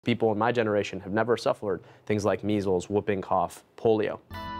People in my generation have never suffered things like measles, whooping cough, polio.